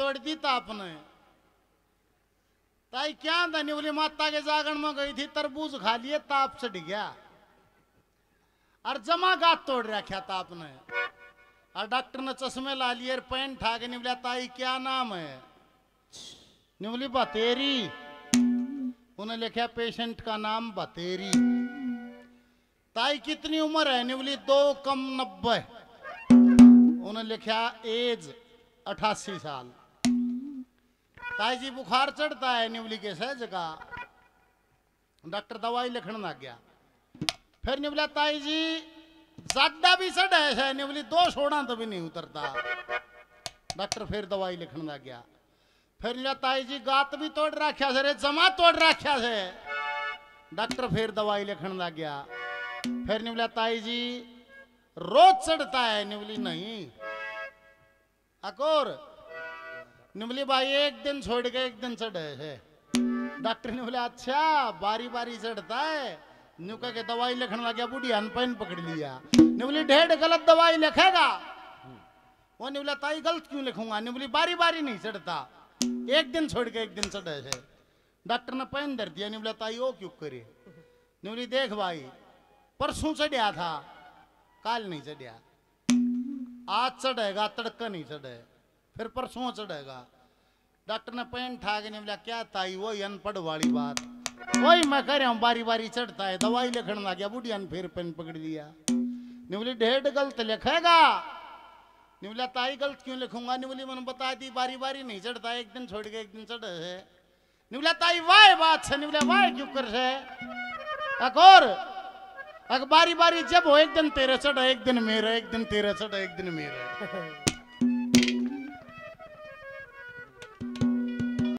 तोड़ दी ताप ने। ताई क्या था, निवली माता के जागरण में गई थी, तरबूज खा लिए, ताप चढ़ गया और जमा गात तोड़ रखा ताप ने। और डॉक्टर ने चश्मे ला लिए, पेन ठा के निवला, ताई क्या नाम है? निवली बतेरी। उन्हें लिखा पेशेंट का नाम बतेरी। ताई कितनी उम्र है? निवली 2 कम 90। उन्हें लिखा एज 88 साल। ताई जी बुखार चढ़ता है निवली के सहज का। डॉक्टर दवाई लिखने लग गया। फिर निवला ताई जी ज्यादा भी चढ़ है, निवली 2 सोना तो भी नहीं उतरता। डॉक्टर फिर दवाई लिखने लग गया। फिर निवला ताई जी गात भी तोड़ रखा से, जमा तोड़ रखा से। डॉक्टर फिर दवाई लिखने लग गया। फिर निवला ताई जी रोज चढ़ता है, निवली नहीं। अकोर निवली भाई एक दिन छोड़ के एक दिन चढ़े है। डॉक्टर ने बोला अच्छा बारी बारी चढ़ता है। नुका के दवाई लिखने लग गया, बुढ़िया ने पेन पकड़ लिया। निवली ढेर गलत दवाई लिखेगा। वो निवला ताई गलत क्यों लिखूंगा? निवली बारी बारी नहीं चढ़ता, एक दिन छोड़ के एक दिन चढ़े है। डॉक्टर ने पेन धर दिया। निवला ताई वो क्यों करे? निवली देख भाई परसों चढ़िया था, काल नहीं चढ़िया, आज चढ़ेगा तड़का नहीं चढ़े, फिर परसों चढ़ेगा। डॉक्टर ने पेन ठा के निवला क्या ताई वही अनपढ़ वाली बात, वही मैं कह रहा हूँ बारी बारी चढ़ता है। दवाई लिखने लग गया, बुढ़िया ने फिर पेन पकड़ लिया। निवली ढेर गलत लिखेगा। निवला ताई गलत क्यों लिखूंगा? निवली मैंने बता दी बारी बारी नहीं चढ़ता, एक दिन छोड़ के एक दिन चढ़े है। निवला ताई वाह बात है। निवला वाह क्यों कर है? अगर बारी बारी जब हो, एक दिन तेरे चढ़े एक दिन मेरे, एक दिन तेरे चढ़े एक दिन मेरे।